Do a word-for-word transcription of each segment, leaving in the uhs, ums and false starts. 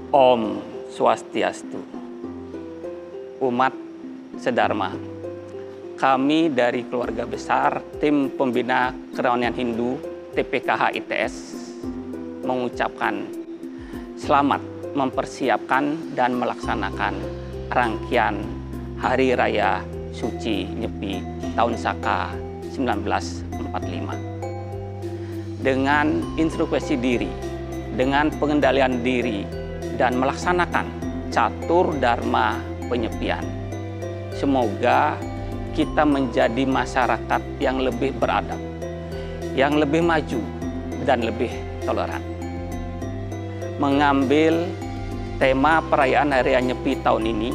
Om Swastiastu. Umat sedharma, kami dari keluarga besar Tim Pembina Kerohanian Hindu T P K H I T S mengucapkan selamat mempersiapkan dan melaksanakan rangkaian Hari Raya Suci Nyepi tahun Saka seribu sembilan ratus empat puluh lima. Dengan introspeksi diri, dengan pengendalian diri, dan melaksanakan catur dharma penyepian. Semoga kita menjadi masyarakat yang lebih beradab, yang lebih maju, dan lebih toleran. Mengambil tema perayaan Hari Raya Nyepi tahun ini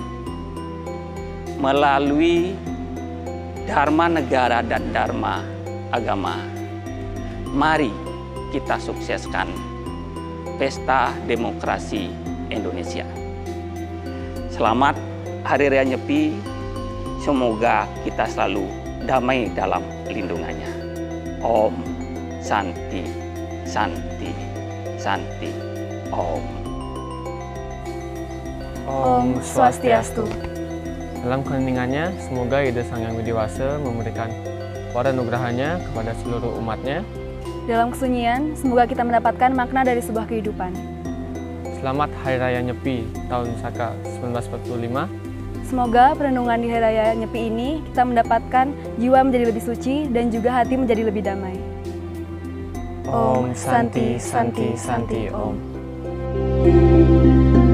melalui Dharma Negara dan Dharma Agama. Mari kita sukseskan Pesta Demokrasi Indonesia. Selamat Hari Raya Nyepi, semoga kita selalu damai dalam lindungannya. Om Santi, Santi, Santi, Om. Om Swastiastu. Dalam keheningannya, semoga Ida Sang Yang Widiwasa memberikan waranugrahanya kepada seluruh umatnya. Dalam kesunyian, semoga kita mendapatkan makna dari sebuah kehidupan. Selamat Hari Raya Nyepi tahun Saka seribu sembilan ratus empat puluh lima. Semoga perenungan di Hari Raya Nyepi ini kita mendapatkan jiwa menjadi lebih suci dan juga hati menjadi lebih damai. Om Santi, Santi, Santi, Om.